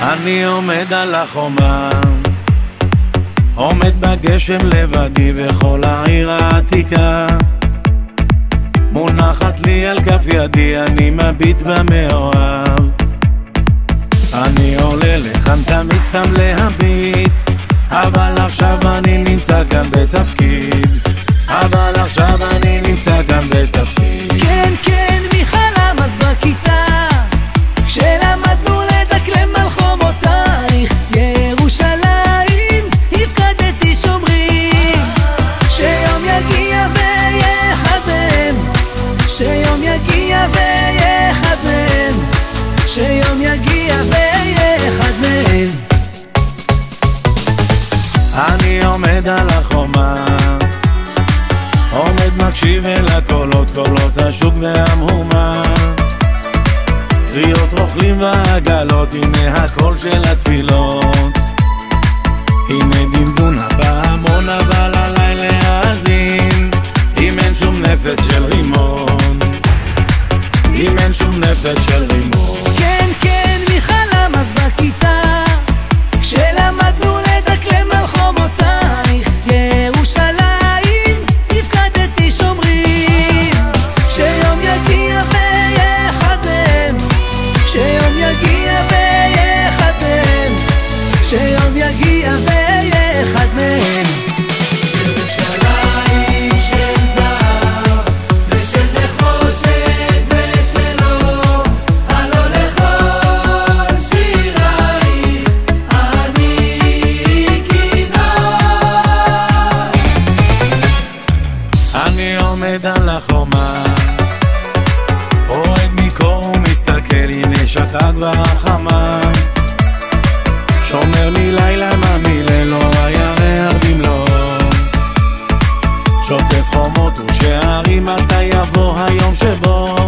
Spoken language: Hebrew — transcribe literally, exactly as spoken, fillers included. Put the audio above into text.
אני עומד על החומה, עומד בגשם לבדי וכל העיר העתיקה מונחת לי על כף ידי, אני מביט במאוהב. אני עולה לכאן תמיד סתם להביט, אבל עכשיו אני נמצא כאן בתפקיד, אבל עכשיו אני נמצא כאן בתפקיד. כן, כן, מי חלם אז בכיתה כשלמדנו לדקלם על חומותייך ירושלים, הפקדתי שומרים, שיום יגיע ויהיה אחד מהם, שיום יגיע ויהיה אחד מהם, שיום יגיע ויהיה אחד מהם. אני עומד על החומה, עומד מקשיב אל הקולות, קולות השוק והמהומה, קריאות רוכלים ועגלות, הנה הקול של התפילות, הנה דמדון הפעמון, אבל עליי להאזין, אם אין שום נפץ של רימון, אם אין שום נפץ של רימון. כן, כן, מי חלם אז בכיתה כשלמדנו לדקלם על חומותייך ירושלים, הפקדתי שומרים, שיום יגיע ויהיה אחד מהם, שיום יגיע ויהיה אחד מהם, שיום יגיע ויהיה אחד מהם. ירושלים של זהב ושל נחושת ושל אור, הלא לכל שירייך אני כינור. אני עומד על החומה, אוהד מקור ומסתכל, הנה שקעה כבר החמה, שומר לי לילה ממילה, לא הירח במלוא, שוטף חומות ושערים, מתי יבוא היום שבו